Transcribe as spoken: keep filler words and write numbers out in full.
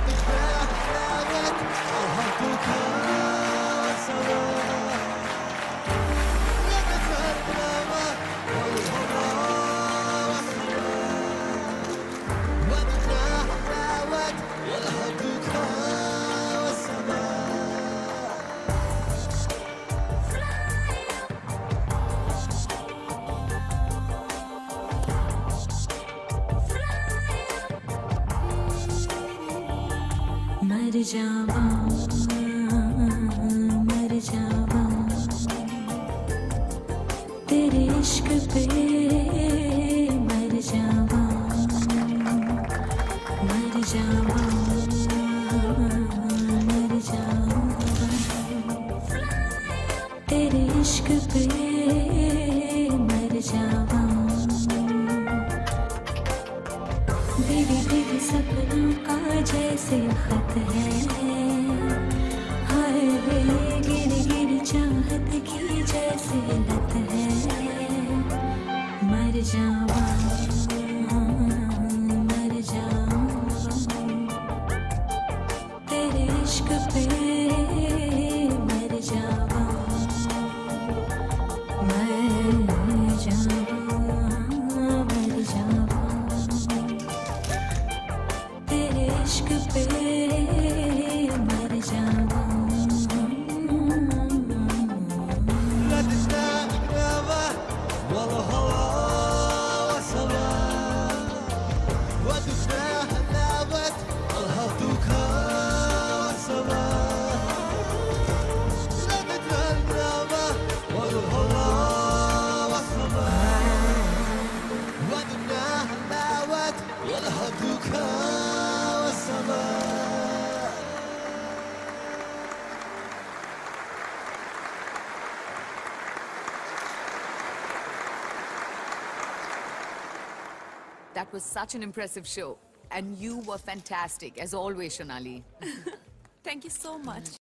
मर जावा मर जावा तेरे इश्क पे मर जावा मर जावा मर जावा तेरे इश्क पे मर जावा भीगे भीगे सपनों का जैसे खत है हाय रे गिर गिर चाहत की जैसे लत है मर जावा मर जावा तेरे इश्क पे मर जावा मर जावा मर जावा तेरे इश्क पे मर जावा لا تشتاق نامه والهوى والسماء ودفناه نامت الهضوك والسماء لا تشتاق نامه والهوى والسماء ودفناه نامت الهضوك والسماء. That was such an impressive show. And you were fantastic, as always, Shonali. Thank you so much.